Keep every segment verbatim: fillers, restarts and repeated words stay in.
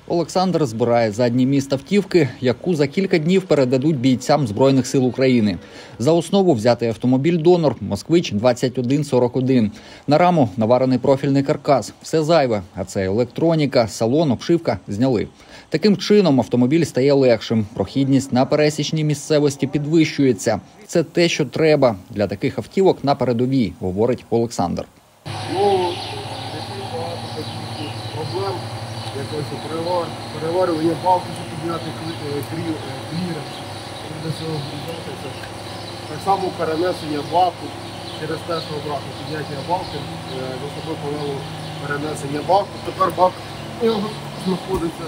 Олександр збирає задній міст автівки, яку за кілька днів передадуть бійцям Збройних сил України. За основу взятий автомобіль «Донор» «Москвич двадцять один сорок один». На раму наварений профільний каркас. Все зайве, а це електроніка, салон, обшивка зняли. Таким чином автомобіль стає легшим. Прохідність на пересічній місцевості підвищується. Це те, що треба для таких автівок на передовій, говорить Олександр. Ну, проблем, якось переварювання балки, щоб підняти кліренс. Так само перенесення баку через те, що обратно підняття балки, до собою повело перенесення баку. Тепер бак знаходиться.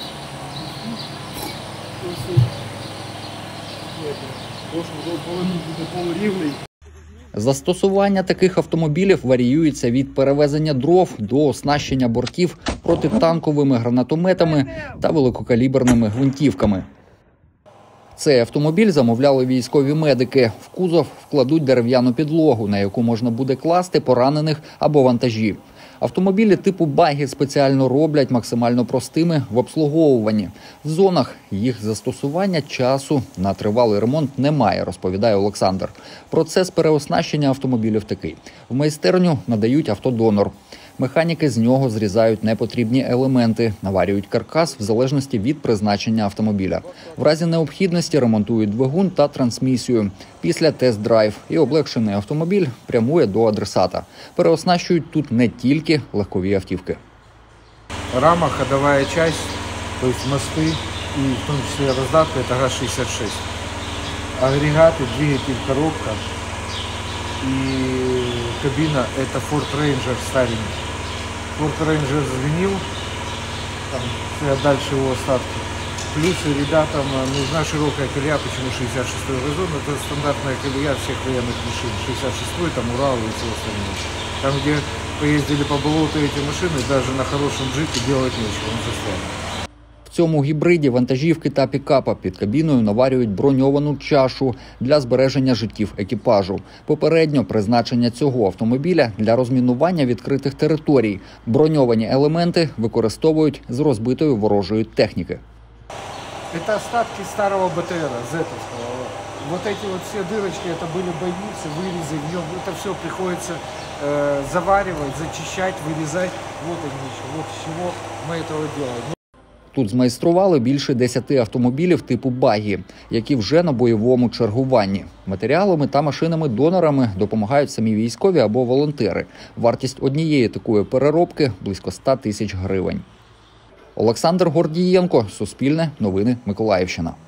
Повинен бути полурівний. Застосування таких автомобілів варіюється від перевезення дров до оснащення бортів протитанковими гранатометами та великокаліберними гвинтівками. Цей автомобіль замовляли військові медики. В кузов вкладуть дерев'яну підлогу, на яку можна буде класти поранених або вантажі. Автомобілі типу багі спеціально роблять максимально простими в обслуговуванні. В зонах їх застосування часу на тривалий ремонт немає, розповідає Олександр. Процес переоснащення автомобілів такий. В майстерню надають автодонор. Механіки з нього зрізають непотрібні елементи, наварюють каркас в залежності від призначення автомобіля. В разі необхідності ремонтують двигун та трансмісію. Після тест-драйв і облегшений автомобіль прямує до адресата. Переоснащують тут не тільки легкові автівки. Рама, ходовая часть, то есть мосты и в том числе раздатка, это ГАЗ шестьдесят шесть. Агрегаты, двигатель, коробка и кабина – это Ford Ranger старенький. Ford Ranger сгнил, там стоят дальше его остатки. Плюс ребятам нужна широкая колея, почему шестьдесят шестой газон, это стандартная колея всех военных машин, шестьдесят шестой, там Урал и все остальное. Там, где поездили по болоту эти машины, даже на хорошем джипе делать нечего, он застрянет. В цьому гібриді вантажівки та пікапа під кабіною наварюють броньовану чашу для збереження життів екіпажу. Попередньо призначення цього автомобіля для розмінування відкритих територій. Броньовані елементи використовують з розбитої ворожої техніки. Это остатки старого БТРа, зетовского. Вот эти вот все дырочки, это были бойницы, вырезы, в нем это все приходится э, заваривать, зачищать, вырезать. Вот они еще, вот с чего мы этого делаем. Тут змайстрували більше десяти автомобілів типу багі, які вже на бойовому чергуванні. Матеріалами та машинами-донорами допомагають самі військові або волонтери. Вартість однієї такої переробки – близько ста тисяч гривень. Олександр Гордієнко, Суспільне, Новини, Миколаївщина.